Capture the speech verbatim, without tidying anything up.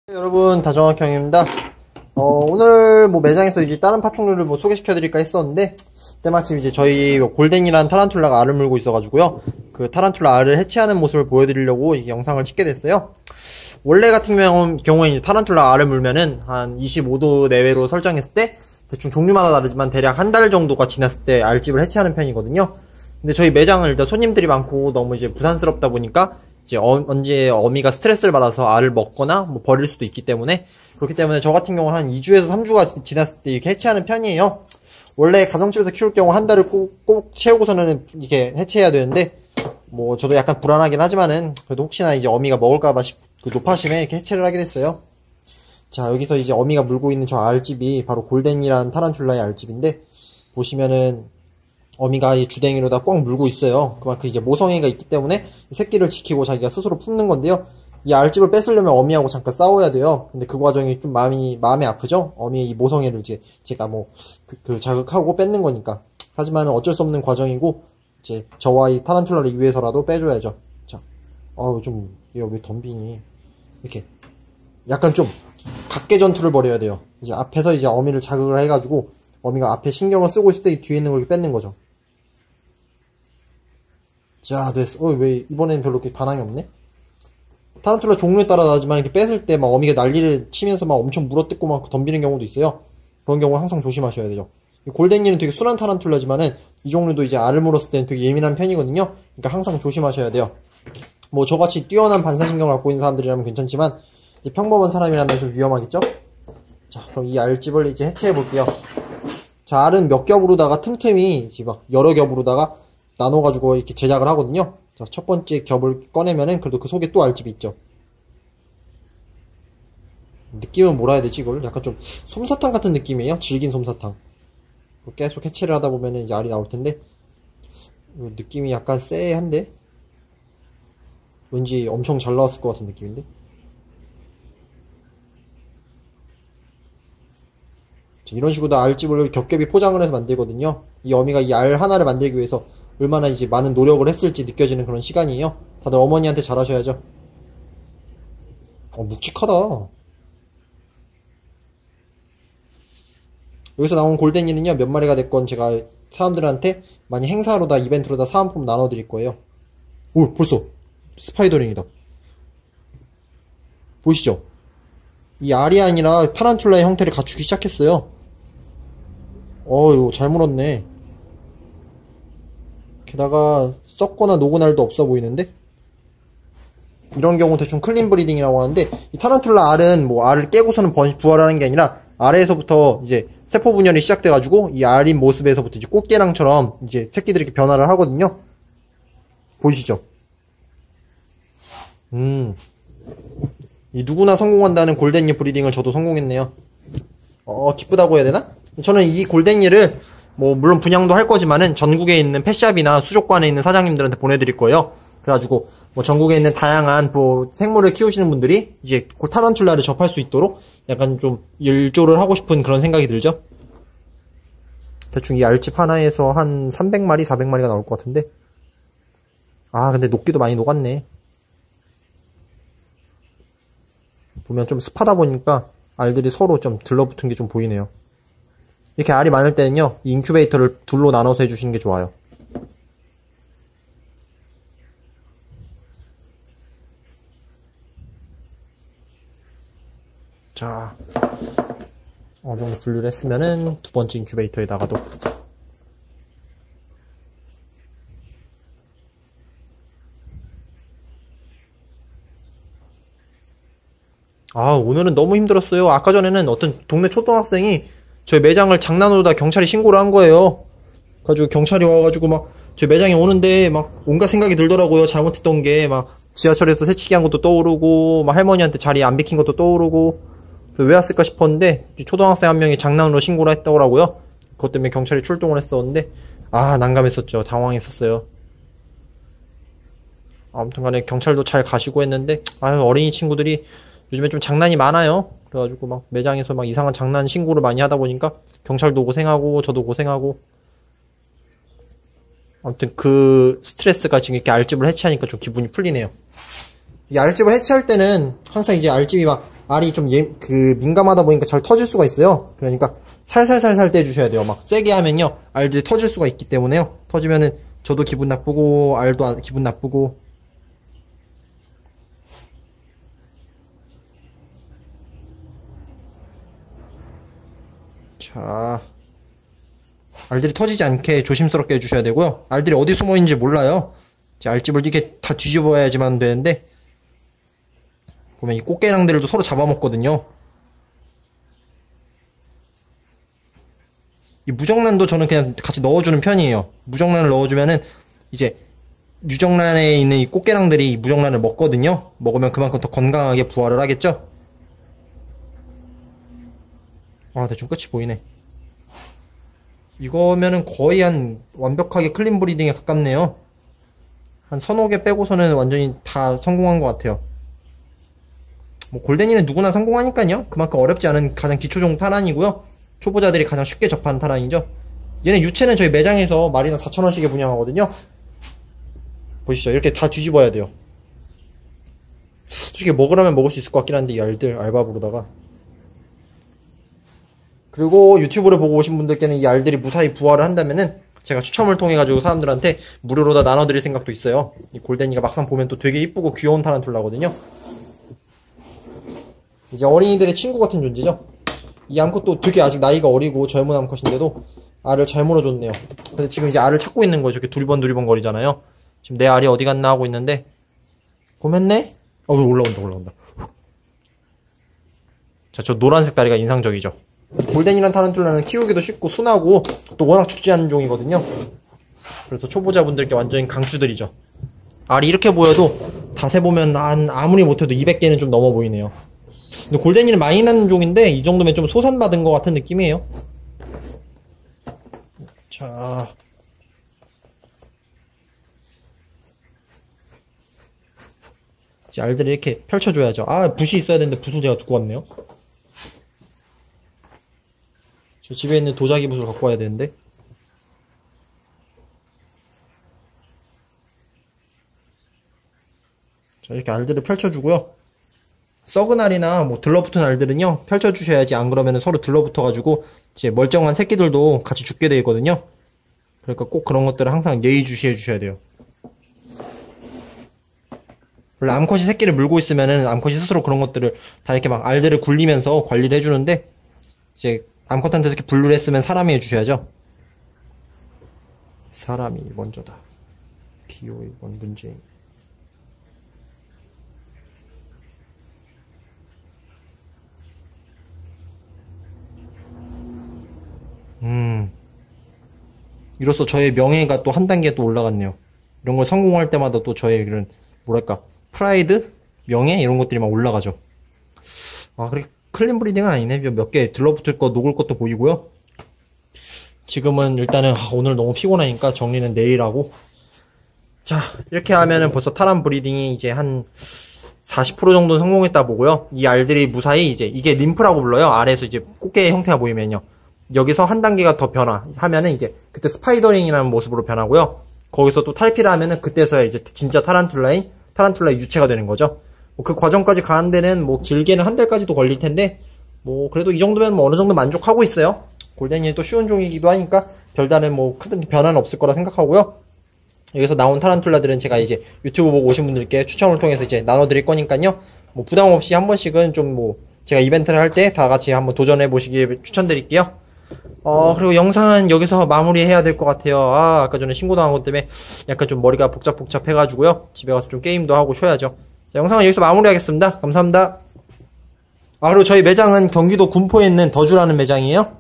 여러분, 다정학형입니다. 어, 오늘 뭐 매장에서 이제 다른 파충류를 뭐 소개시켜드릴까 했었는데, 때마침 이제 저희 골덴이라는 타란툴라가 알을 물고 있어가지고요. 그 타란툴라 알을 해체하는 모습을 보여드리려고 이 영상을 찍게 됐어요. 원래 같은 경우에 이제 타란툴라 알을 물면은 한 이십오 도 내외로 설정했을 때, 대충 종류마다 다르지만 대략 한 달 정도가 지났을 때 알집을 해체하는 편이거든요. 근데 저희 매장은 일단 손님들이 많고 너무 이제 부산스럽다 보니까 이제 어, 언제 어미가 스트레스를 받아서 알을 먹거나 뭐 버릴 수도 있기 때문에, 그렇기 때문에 저 같은 경우는 한 이 주에서 삼 주가 지났을 때 이렇게 해체하는 편이에요. 원래 가정집에서 키울 경우 한 달을 꼭, 꼭 채우고서는 이렇게 해체해야 되는데, 뭐 저도 약간 불안하긴 하지만은 그래도 혹시나 이제 어미가 먹을까봐 그 노파심에 이렇게 해체를 하게 됐어요. 자, 여기서 이제 어미가 물고 있는 저 알집이 바로 골덴이라는 타란툴라의 알집인데, 보시면은 어미가 이 주댕이로다 꽉 물고 있어요. 그만큼 이제 모성애가 있기 때문에 새끼를 지키고 자기가 스스로 품는 건데요. 이 알집을 뺏으려면 어미하고 잠깐 싸워야 돼요. 근데 그 과정이 좀 마음이, 마음이 아프죠? 어미의 이 모성애를 이제 제가 뭐, 그, 그 자극하고 뺏는 거니까. 하지만 어쩔 수 없는 과정이고, 이제 저와 이 타란툴라를 위해서라도 빼줘야죠. 자, 어우, 좀, 이거 왜 덤비니? 이렇게. 약간 좀, 각계 전투를 벌여야 돼요. 이제 앞에서 이제 어미를 자극을 해가지고, 어미가 앞에 신경을 쓰고 있을 때 뒤에 있는 걸 뺏는 거죠. 자, 됐어. 어, 왜 이번에는 별로 그렇게 반항이 없네? 타란툴라 종류에 따라 다르지만 이렇게 뺏을 때 막 어미가 난리를 치면서 막 엄청 물어뜯고 막 덤비는 경우도 있어요. 그런 경우 항상 조심하셔야 되죠. 골덴이는 되게 순한 타란툴라지만은 이 종류도 이제 알을 물었을 때는 되게 예민한 편이거든요. 그러니까 항상 조심하셔야 돼요. 뭐 저같이 뛰어난 반사신경을 갖고 있는 사람들이라면 괜찮지만 이제 평범한 사람이라면 좀 위험하겠죠? 자, 그럼 이 알집을 이제 해체해 볼게요. 자, 알은 몇 겹으로다가 틈틈이 지금 여러 겹으로다가 나눠가지고 이렇게 제작을 하거든요. 자, 첫 번째 겹을 꺼내면은 그래도 그 속에 또 알집이 있죠. 느낌은 뭐라 해야 되지, 이걸? 약간 좀 솜사탕 같은 느낌이에요. 질긴 솜사탕. 계속 해체를 하다 보면은 이제 알이 나올 텐데, 느낌이 약간 쎄한데? 왠지 엄청 잘 나왔을 것 같은 느낌인데? 이런 식으로 다 알집을 겹겹이 포장을 해서 만들거든요. 이 어미가 이 알 하나를 만들기 위해서 얼마나 이제 많은 노력을 했을지 느껴지는 그런 시간이에요. 다들 어머니한테 잘하셔야죠. 어, 묵직하다. 여기서 나온 골덴이는요, 몇 마리가 됐건 제가 사람들한테 많이 행사로다, 이벤트로다 사은품 나눠드릴 거예요. 오, 벌써 스파이더링이다. 보이시죠? 이 알이 아니라 타란툴라의 형태를 갖추기 시작했어요. 어, 이거 잘 물었네. 게다가 썩거나 녹은 알도 없어 보이는데? 이런 경우 대충 클린 브리딩이라고 하는데, 이 타란툴라 알은 뭐 알을 깨고서는 부활하는 게 아니라 아래에서부터 이제 세포 분열이 시작돼가지고 이 알인 모습에서부터 이제 꽃게랑처럼 이제 새끼들이 이렇게 변화를 하거든요. 보이시죠? 음. 이 누구나 성공한다는 골덴이 브리딩을 저도 성공했네요. 어, 기쁘다고 해야 되나? 저는 이 골덴이를 뭐 물론 분양도 할 거지만은 전국에 있는 펫샵이나 수족관에 있는 사장님들한테 보내드릴 거예요. 그래가지고 뭐 전국에 있는 다양한 뭐 생물을 키우시는 분들이 이제 타란툴라를 접할 수 있도록 약간 좀 일조를 하고 싶은 그런 생각이 들죠. 대충 이 알집 하나에서 한 삼백 마리, 사백 마리가 나올 것 같은데, 아 근데 녹기도 많이 녹았네. 보면 좀 습하다 보니까 알들이 서로 좀 들러붙은 게 좀 보이네요. 이렇게 알이 많을 때는요, 이 인큐베이터를 둘로 나눠서 해주시는 게 좋아요. 자, 어느 정도 분류를 했으면은 두 번째 인큐베이터에다가도. 아, 오늘은 너무 힘들었어요. 아까 전에는 어떤 동네 초등학생이 저희 매장을 장난으로 다 경찰에 신고를 한 거예요. 그래가지고 경찰이 와가지고 막 저희 매장에 오는데 막 온갖 생각이 들더라고요. 잘못했던 게 막 지하철에서 새치기 한 것도 떠오르고, 막 할머니한테 자리 안 비킨 것도 떠오르고, 왜 왔을까 싶었는데 초등학생 한 명이 장난으로 신고를 했더라고요. 그것 때문에 경찰이 출동을 했었는데, 아, 난감했었죠. 당황했었어요. 아무튼 간에 경찰도 잘 가시고 했는데, 아유, 어린이 친구들이 요즘에 좀 장난이 많아요. 그래가지고 막 매장에서 막 이상한 장난 신고를 많이 하다 보니까 경찰도 고생하고 저도 고생하고, 아무튼 그 스트레스가 지금 이렇게 알집을 해체하니까 좀 기분이 풀리네요. 이 알집을 해체할 때는 항상 이제 알집이 막 알이 좀 예, 그 민감하다 보니까 잘 터질 수가 있어요. 그러니까 살살살살 떼주셔야 돼요. 막 세게 하면요 알들이 터질 수가 있기 때문에요. 터지면은 저도 기분 나쁘고 알도 기분 나쁘고. 자, 알들이 터지지 않게 조심스럽게 해주셔야 되고요. 알들이 어디 숨어있는지 몰라요. 이제 알집을 이렇게 다 뒤집어야지만 되는데, 보면 이 꽃게랑들도 서로 잡아먹거든요. 이 무정란도 저는 그냥 같이 넣어주는 편이에요. 무정란을 넣어주면은 이제 유정란에 있는 이 꽃게랑들이 이 무정란을 먹거든요. 먹으면 그만큼 더 건강하게 부화를 하겠죠. 아, 대충 끝이 보이네. 이거면은 거의 한 완벽하게 클린 브리딩에 가깝네요. 한 서너 개 빼고서는 완전히 다 성공한 것 같아요. 뭐 골덴이는 누구나 성공하니까요. 그만큼 어렵지 않은 가장 기초종 탈환이고요. 초보자들이 가장 쉽게 접하는 탈환이죠. 얘네 유체는 저희 매장에서 마리당 사천 원씩에 분양하거든요. 보시죠. 이렇게 다 뒤집어야 돼요. 솔직히 먹으라면 먹을 수 있을 것 같긴 한데 이 알들 알밥으로다가. 그리고 유튜브를 보고 오신 분들께는 이 알들이 무사히 부화를 한다면은 제가 추첨을 통해 가지고 사람들한테 무료로 다 나눠드릴 생각도 있어요. 이 골덴이가 막상 보면 또 되게 이쁘고 귀여운 타란툴라거든요. 이제 어린이들의 친구 같은 존재죠. 이 암컷도 되게 아직 나이가 어리고 젊은 암컷인데도 알을 잘 물어줬네요. 근데 지금 이제 알을 찾고 있는 거죠. 이렇게 두리번 두리번 거리잖아요. 지금 내 알이 어디 갔나 하고 있는데 보면네? 어, 올라온다 올라온다. 자, 저 노란색 다리가 인상적이죠. 골덴이란 타란툴라는 키우기도 쉽고 순하고 또 워낙 죽지 않는 종이거든요. 그래서 초보자분들께 완전히 강추드리죠. 알이 이렇게 보여도 닷새 보면 한 아무리 못해도 이백 개는 좀 넘어 보이네요. 근데 골덴이는 많이 낳는 종인데 이 정도면 좀 소산받은 것 같은 느낌이에요. 자, 이제 알들을 이렇게 펼쳐줘야죠. 아, 붓이 있어야 되는데 붓을 제가 두고 왔네요. 저 집에 있는 도자기 붓을 갖고 와야 되는데. 자, 이렇게 알들을 펼쳐주고요. 썩은 알이나 뭐 들러붙은 알들은요 펼쳐주셔야지. 안 그러면 서로 들러붙어가지고 이제 멀쩡한 새끼들도 같이 죽게 되어 있거든요. 그러니까 꼭 그런 것들을 항상 예의주시해 주셔야 돼요. 원래 암컷이 새끼를 물고 있으면은 암컷이 스스로 그런 것들을 다 이렇게 막 알들을 굴리면서 관리를 해주는데, 이제 암컷한테 이렇게 분류를 했으면 사람이 해주셔야죠. 사람이 먼저다. 기호의 원 문제인. 음, 이로써 저의 명예가 또 한 단계 또 올라갔네요. 이런 걸 성공할 때마다 또 저의 그런 뭐랄까 프라이드, 명예 이런 것들이 막 올라가죠. 아, 그래 클린 브리딩은 아니네. 몇 개 들러붙을 거 녹을 것도 보이고요. 지금은 일단은 아, 오늘 너무 피곤하니까 정리는 내일 하고. 자, 이렇게 하면은 벌써 타란 브리딩이 이제 한 사십 퍼센트 정도 성공했다 보고요. 이 알들이 무사히 이제 이게 림프라고 불러요. 아래에서 이제 꽃게 형태가 보이면요. 여기서 한 단계가 더 변화하면은 이제 그때 스파이더링이라는 모습으로 변하고요. 거기서 또 탈피를 하면은 그때서야 이제 진짜 타란툴라인, 타란툴라의 유체가 되는 거죠. 뭐 그 과정까지 가는 데는 뭐 길게는 한 달까지도 걸릴 텐데, 뭐 그래도 이 정도면 뭐 어느 정도 만족하고 있어요. 골덴이 또 쉬운 종이기도 하니까 별다른 뭐 큰 변화는 없을 거라 생각하고요. 여기서 나온 타란툴라들은 제가 이제 유튜브 보고 오신 분들께 추첨을 통해서 이제 나눠드릴 거니까요. 뭐 부담 없이 한 번씩은 좀 뭐 제가 이벤트를 할 때 다 같이 한번 도전해 보시길 추천드릴게요. 어, 그리고 영상은 여기서 마무리해야 될 것 같아요. 아, 아까 전에 신고 당한 것 때문에 약간 좀 머리가 복잡복잡 해가지고요. 집에 가서 좀 게임도 하고 쉬어야죠. 자, 영상은 여기서 마무리하겠습니다. 감사합니다. 아, 그리고 저희 매장은 경기도 군포에 있는 더주라는 매장이에요.